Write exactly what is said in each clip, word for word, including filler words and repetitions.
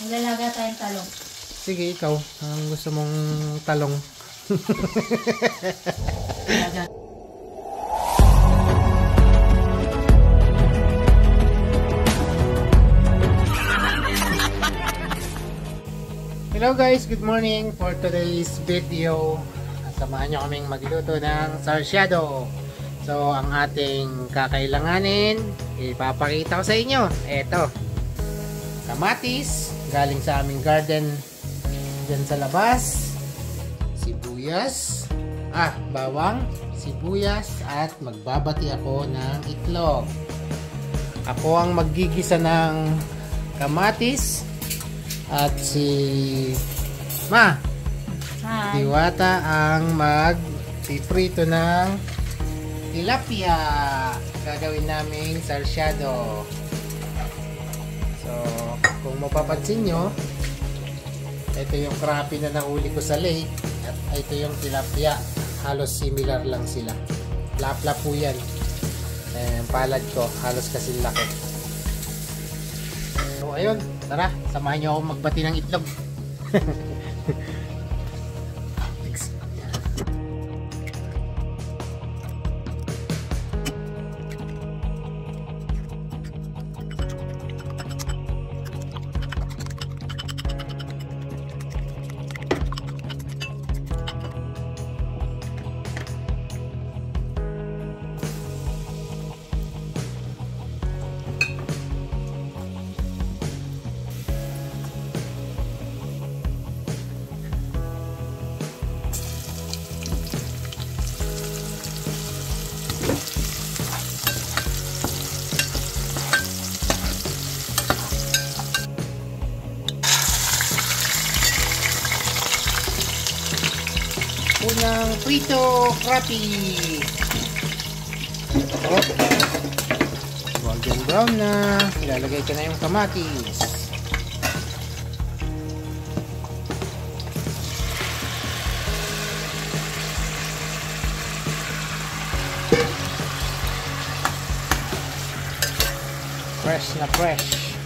Maglalaga tayong talong. Sige, ikaw. Ang gusto mong talong. Hello guys, good morning for today's video. Samahan nyo kaming magluto ng sarsyado. So, ang ating kakailanganin, ipapakita ko sa inyo. Eto, kamatis, galing sa aming garden dyan sa labas. Sibuyas, ah, bawang, sibuyas, at magbabati ako ng itlog. Ako ang maggigisa ng kamatis. At si Ma, Hi. Diwata ang mag-prito ng tilapia. Gagawin naming sarsyado. So, kung mapapansin nyo, ito yung crappie na nahuli ko sa lake. At ito yung tilapia. Halos similar lang sila. Lapla po yan. Eh, palad ko, halos kasi laki. So, ayun. Tara, samahan nyo ako magbati ng itlog. Unang prito crappie. Oh. Golden brown na. Ilalagay ko na yung kamatis. Fresh na fresh.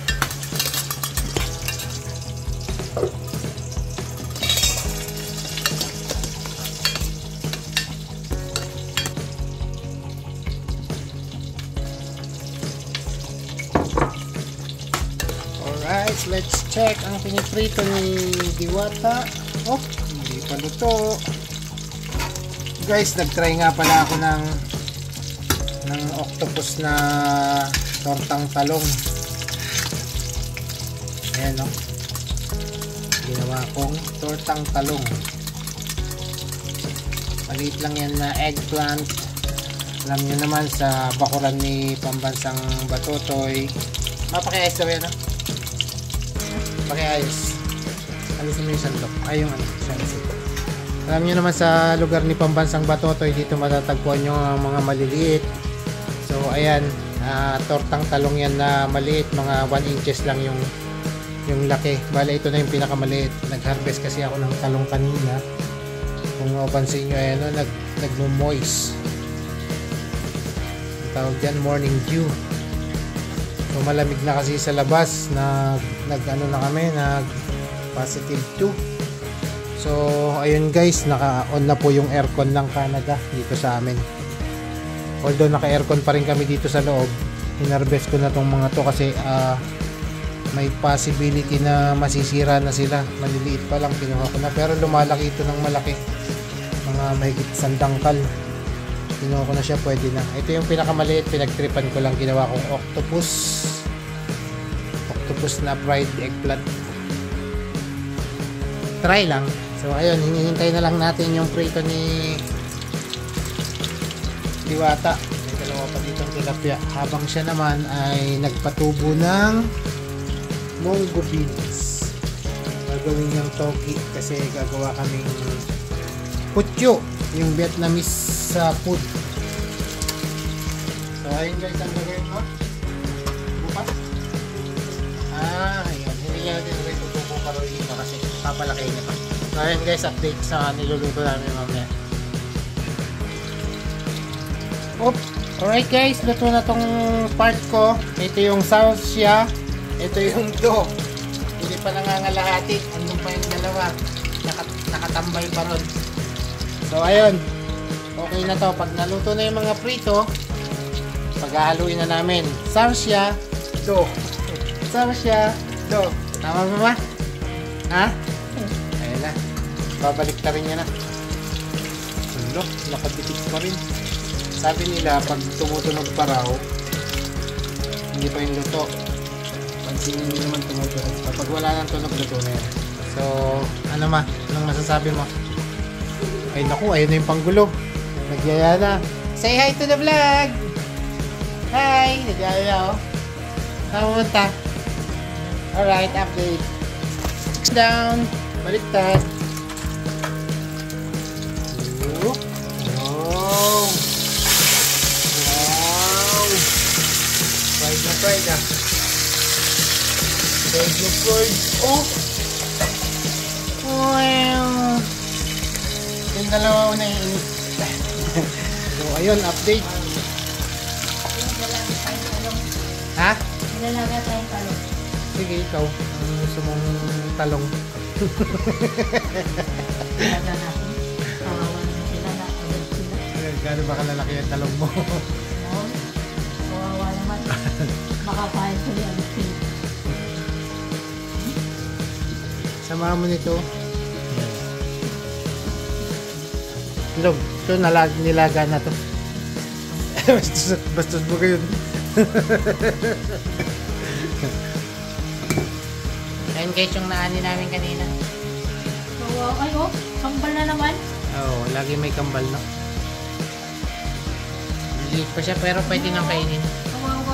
Alright, let's check ang piniprito ni Diwata. Oh, hindi pa luto. Guys, nagtry nga pala ako ng ng octopus na tortang talong. Ayan, no? Ginawa kong tortang talong. Maliit lang yan na eggplant. Alam nyo naman sa bakuran ni Pambansang Batotoy. Mapakiayos daw yan, no? Pakiayos. Alisin mo yung sandok. Ay, yung ano, sandok. Alam nyo naman sa lugar ni Pambansang Batotoy, dito matatagpuan nyo ang mga maliliit. So, ayan, uh, tortang talong yan na maliit. Mga one inches lang yung yung laki. Bale, ito na yung pinakamaliit. Nag-harvest kasi ako ng talong kanina. Kung mapansin nyo, ayan, no, nag, nagmo-moist. Ang tawag dyan, morning dew. So, malamig na kasi sa labas. Nag, nag ano na kami, nag positive two. So, ayun guys, naka-on na po yung aircon ng Canada dito sa amin. Although naka-aircon pa rin kami dito sa loob, hinarvest ko na tong mga to kasi uh, may possibility na masisira na sila. Maliliit pa lang, kinuha ko na. Pero lumalaki ito ng malaki. Mga mahigit sandangkal. Kinuha ko na siya, pwede na. Ito yung pinakamaliit, pinagtripan ko lang, ginawa kong octopus. Octopus na fried eggplant. Try lang. So ayun, hinihintay na lang natin yung prito ni Diwata. May dalawa pa ditong tilapia. Habang siya naman ay nagpatubo ng munggo beans. Gagawin niyang togi kasi gagawa kaming putyo, yung Vietnamese sa food. So ayun guys, ang gagawin mo bukas. Ah, ayun, hindi niya din rin tutubo pa rin dito kasi papalaki niya pa. So ayun guys, update sa niluluto namin mamaya. Oop, alright guys, luto na tong part ko. Ito yung sauce siya, ito yung dough. pa nangangalahati. Andun pa yung dalawa. Nakat nakatambay pa ron. So, ayun. Okay na to. Pag naluto na yung mga prito, paghahaluin na namin. Sarsya, do. Sarsya, do. Tama ba ba? Ha? Ayun na. Babalik na rin niya na. Sulo, nakadikit pa rin. Sabi nila, pag tumutunog pa raw, hindi pa yung luto. Pansinin nyo naman tumutunog. Kapag wala nang tunog, luto na yan. So, ano ma? Anong masasabi mo? Ay naku, ayun na yung panggulo. Nagyaya na. Say hi to the vlog! Hi! Nagyaya oh. Saan pumunta? Alright, update. Down. Baliktad. Wow. Wow. Fried na fried ah. Fried na fried. Oh! Wow! Yung dalawa ko na iinit. So, ayun, update. Ha? Nilalaga tayong talong. Sige, ikaw. Ang gusto mong talong. Nilalaga natin. Kawawa naman sila na agad sila. Gano'n ba kalalaki ang talong mo? Oo. Kawawa naman. Makapahit sila ang sila. Samahan mo nito. Log, ito nalag, nilaga na to. bastos, bastos mo kayo. Ayan guys, yung naani namin kanina. Kawawa. Ay oh, kambal na naman. Oo, oh, lagi may kambal na. Maliit pa siya pero pwede nang kainin. Kawawa.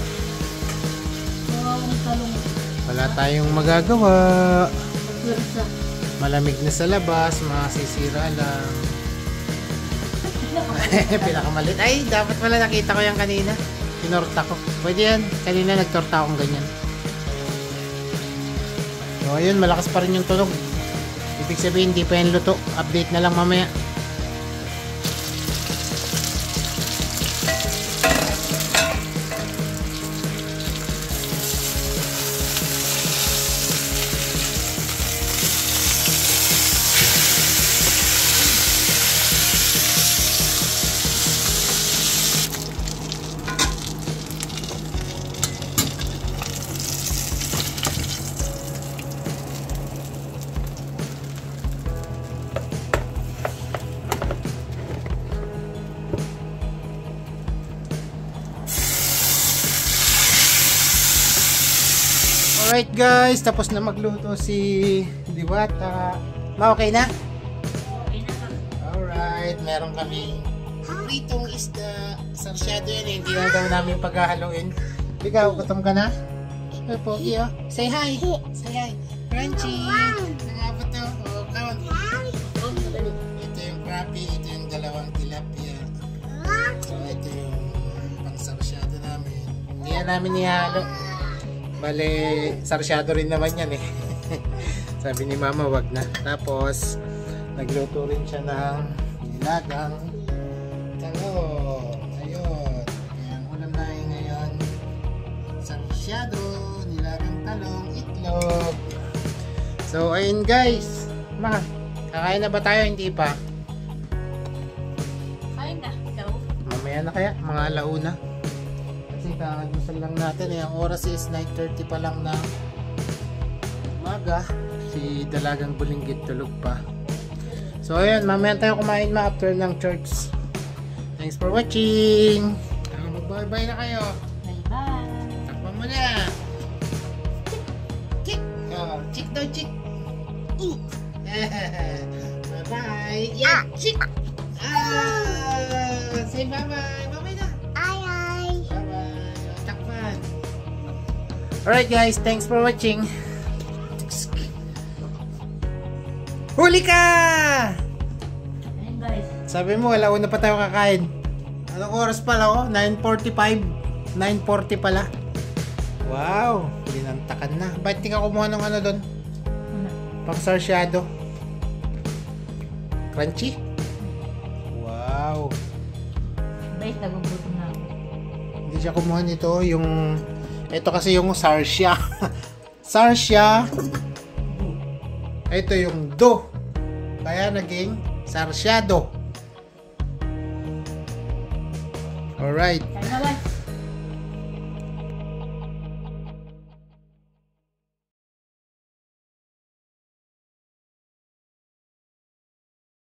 Kawawa ng talong. Wala tayong magagawa. Pagwirsa. Malamig na sa labas, masisira lang. Pinakamalit. Ay, dapat pala nakita ko yan kanina. Tinorta ko. Pwede yan. Kanina nagtorta akong ganyan. So, ayun. Malakas pa rin yung tunog. Ibig sabihin, hindi pa yan luto. Update na lang mamaya. Alright guys, tapos na magluto si Diwata. Ma, okay na? Okay na ka. Alright, meron kami pritong isda. Sarsyado yan eh, hindi na daw namin paghahaluin. Ikaw, gutom ka na? Ay, Pogi oh. Say hi! Say hi! Crunchy! Nangabot to. Oh, count. Oh, ito yung crappie, ito yung dalawang tilapia. So, ito yung pang sarsyado namin. Hindi na namin ihalo. Bale, sarsyado rin naman yan eh. Sabi ni Mama, wag na. Tapos, nagluto rin siya ng nilagang talong. Ayun. Ang ulam namin ngayon, sarsyado, nilagang talong, itlog. So, ayun guys. Ma, kakain na ba tayo? Hindi pa. Kain na. Ikaw? Mamaya na kaya, mga alauna. Kasi kakagusal lang natin eh. Ang oras is nine thirty pa lang na umaga. Si Dalagang Bulinggit tulog pa. So ayun, mamaya tayo kumain ma after ng church. Thanks for watching. Mag-bye-bye na kayo. Bye-bye. Takpan mo na. Chick! Oh, chick daw, chick. Bye-bye. Yeah, chick! Ah! Say bye-bye. Bye-bye na. Alright guys, thanks for watching. Huli ka! Ayun guys. Sabi mo, wala una pa tayo kakain. Anong oras pala oh? nine forty-five? nine forty pala. Wow, linantakan na. Ba't di ka kumuha ng ano doon? Pang sarsyado. Crunchy? Wow. Guys, nagugutom na ako. Hindi siya kumuha nito. Yung... Ito kasi yung sarsya. Sarsya Ito yung do. Kaya naging sarsyado. Alright. Kaya na lang.